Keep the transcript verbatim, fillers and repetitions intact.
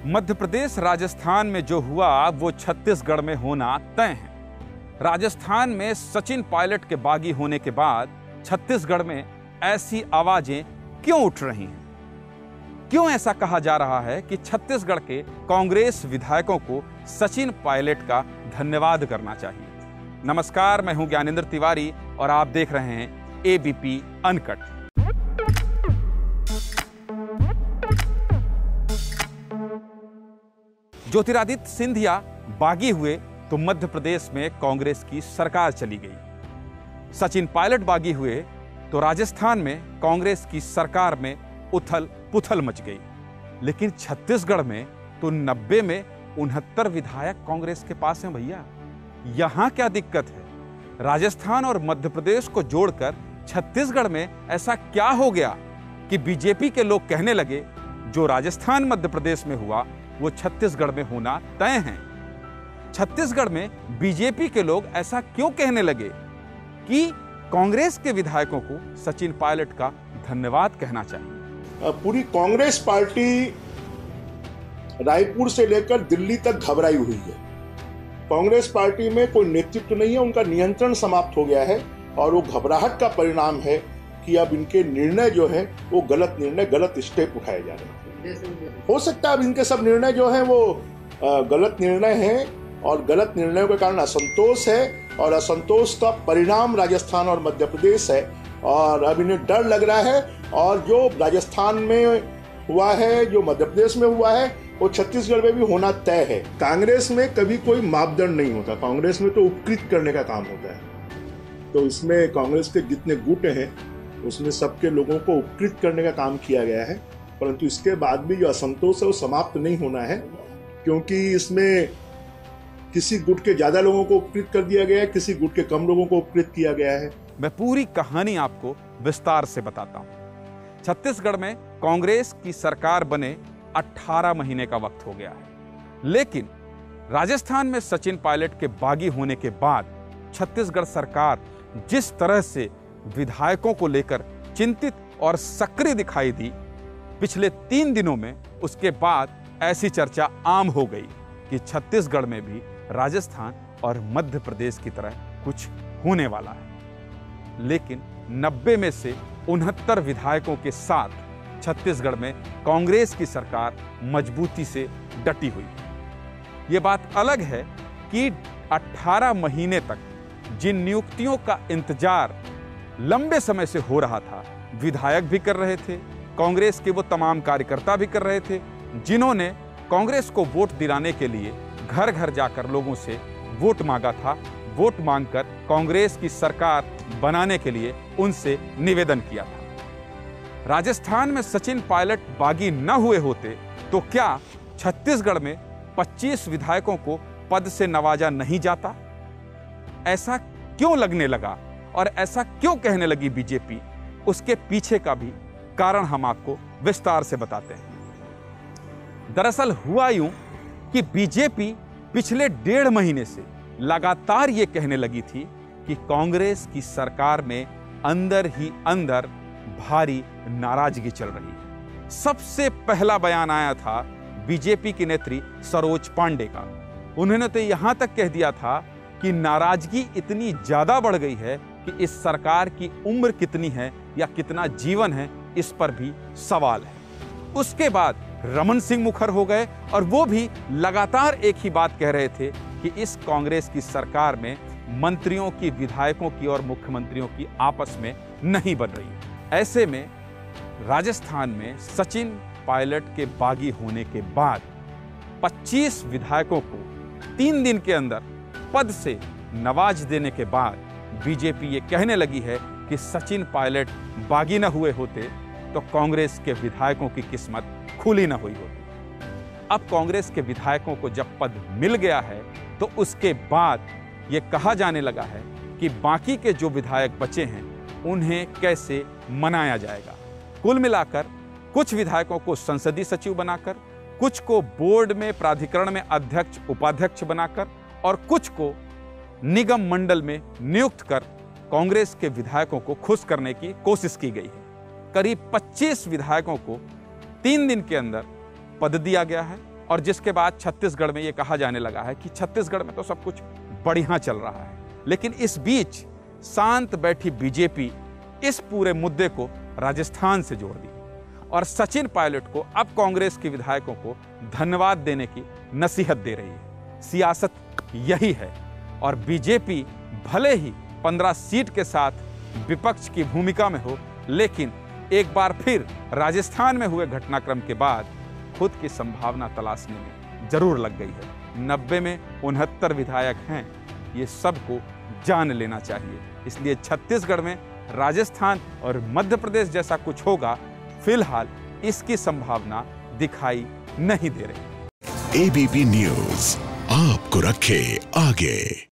मध्य प्रदेश राजस्थान में जो हुआ वो छत्तीसगढ़ में होना तय है। राजस्थान में सचिन पायलट के बागी होने के बाद छत्तीसगढ़ में ऐसी आवाजें क्यों उठ रही हैं? क्यों ऐसा कहा जा रहा है कि छत्तीसगढ़ के कांग्रेस विधायकों को सचिन पायलट का धन्यवाद करना चाहिए? नमस्कार, मैं हूं ज्ञानेंद्र तिवारी और आप देख रहे हैं एबीपी अनकट। ज्योतिरादित्य सिंधिया बागी हुए तो मध्य प्रदेश में कांग्रेस की सरकार चली गई। सचिन पायलट बागी हुए तो राजस्थान में कांग्रेस की सरकार में उथल पुथल मच गई। लेकिन छत्तीसगढ़ में तो नब्बे में उनहत्तर विधायक कांग्रेस के पास हैं भैया। यहां क्या दिक्कत है? राजस्थान और मध्य प्रदेश को जोड़कर छत्तीसगढ़ में ऐसा क्या हो गया कि बीजेपी के लोग कहने लगे जो राजस्थान मध्य प्रदेश में हुआ वो छत्तीसगढ़ में होना तय है। छत्तीसगढ़ में बीजेपी के लोग ऐसा क्यों कहने लगे कि कांग्रेस के विधायकों को सचिन पायलट का धन्यवाद कहना चाहिए? पूरी कांग्रेस पार्टी रायपुर से लेकर दिल्ली तक घबराई हुई है। कांग्रेस पार्टी में कोई नेतृत्व नहीं है, उनका नियंत्रण समाप्त हो गया है और वो घबराहट का परिणाम है कि अब इनके निर्णय जो है वो गलत निर्णय, गलत स्टेप उठाए जा रहे हैं। हो सकता है अब इनके सब निर्णय जो हैं वो गलत निर्णय हैं और गलत निर्णयों के कारण असंतोष है और असंतोष का परिणाम राजस्थान और मध्य प्रदेश है और अब इन्हें डर लग रहा है। और जो राजस्थान में हुआ है, जो मध्य प्रदेश में हुआ है, वो छत्तीसगढ़ में भी होना तय है। कांग्रेस में कभी कोई मापदंड नहीं होता, कांग्रेस में तो उपकृत करने का काम होता है। तो इसमें कांग्रेस के जितने गुट हैं उसमें सबके लोगों को उपकृत करने का काम किया गया है, परंतु इसके बाद भी जो असंतोष है वो समाप्त नहीं होना है, क्योंकि इसमें किसी गुट के ज्यादा लोगों को उपकृत कर दिया गया है, किसी गुट के कम लोगों को उपकृत किया गया है। मैं पूरी कहानी आपको विस्तार से बताता हूं। छत्तीसगढ़ में कांग्रेस की सरकार बने अठारह महीने का वक्त हो गया है, लेकिन राजस्थान में सचिन पायलट के बागी होने के बाद छत्तीसगढ़ सरकार जिस तरह से विधायकों को लेकर चिंतित और सक्रिय दिखाई दी, पिछले तीन दिनों में उसके बाद ऐसी चर्चा आम हो गई कि छत्तीसगढ़ में भी राजस्थान और मध्य प्रदेश की तरह कुछ होने वाला है। लेकिन नब्बे में से उनहत्तर विधायकों के साथ छत्तीसगढ़ में कांग्रेस की सरकार मजबूती से डटी हुई। ये बात अलग है कि अठारह महीने तक जिन नियुक्तियों का इंतजार लंबे समय से हो रहा था, विधायक भी कर रहे थे, कांग्रेस के वो तमाम कार्यकर्ता भी कर रहे थे जिन्होंने कांग्रेस को वोट दिलाने के लिए घर घर जाकर लोगों से वोट मांगा था, वोट मांगकर कांग्रेस की सरकार बनाने के लिए उनसे निवेदन किया था। राजस्थान में सचिन पायलट बागी न हुए होते तो क्या छत्तीसगढ़ में पच्चीस विधायकों को पद से नवाजा नहीं जाता? ऐसा क्यों लगने लगा और ऐसा क्यों कहने लगी बीजेपी? उसके पीछे का भी कारण हम आपको विस्तार से बताते हैं। दरअसल हुआ यूं कि बीजेपी पिछले डेढ़ महीने से लगातार ये कहने लगी थी कि कांग्रेस की सरकार में अंदर ही अंदर भारी नाराजगी चल रही है। सबसे पहला बयान आया था बीजेपी की नेत्री सरोज पांडे का। उन्होंने तो यहां तक कह दिया था कि नाराजगी इतनी ज्यादा बढ़ गई है कि इस सरकार की उम्र कितनी है या कितना जीवन है, इस पर भी सवाल है। उसके बाद रमन सिंह मुखर हो गए और वो भी लगातार एक ही बात कह रहे थे कि इस कांग्रेस की सरकार में मंत्रियों की, विधायकों की और मुख्यमंत्रियों की आपस में नहीं बन रही। ऐसे में राजस्थान में सचिन पायलट के बागी होने के बाद पच्चीस विधायकों को तीन दिन के अंदर पद से नवाज देने के बाद बीजेपी ये कहने लगी है कि सचिन पायलट बागी न हुए होते तो कांग्रेस के विधायकों की किस्मत खुली न हुई होती। अब कांग्रेस के विधायकों को जब पद मिल गया है तो उसके बाद ये कहा जाने लगा है कि बाकी के जो विधायक बचे हैं उन्हें कैसे मनाया जाएगा। कुल मिलाकर कुछ विधायकों को संसदीय सचिव बनाकर, कुछ को बोर्ड में, प्राधिकरण में अध्यक्ष, उपाध्यक्ष बनाकर और कुछ को निगम मंडल में नियुक्त कर कांग्रेस के विधायकों को खुश करने की कोशिश की गई है। करीब पच्चीस विधायकों को तीन दिन के अंदर पद दिया गया है और जिसके बाद छत्तीसगढ़ में ये कहा जाने लगा है कि छत्तीसगढ़ में तो सब कुछ बढ़िया चल रहा है। लेकिन इस बीच शांत बैठी बीजेपी इस पूरे मुद्दे को राजस्थान से जोड़ दी और सचिन पायलट को अब कांग्रेस के विधायकों को धन्यवाद देने की नसीहत दे रही है। सियासत यही है और बीजेपी भले ही पंद्रह सीट के साथ विपक्ष की भूमिका में हो, लेकिन एक बार फिर राजस्थान में हुए घटनाक्रम के बाद खुद की संभावना तलाशने में जरूर लग गई है। नब्बे में उनहत्तर विधायक हैं, ये सबको जान लेना चाहिए। इसलिए छत्तीसगढ़ में राजस्थान और मध्य प्रदेश जैसा कुछ होगा, फिलहाल इसकी संभावना दिखाई नहीं दे रही। एबीपी न्यूज़ आपको रखे आगे।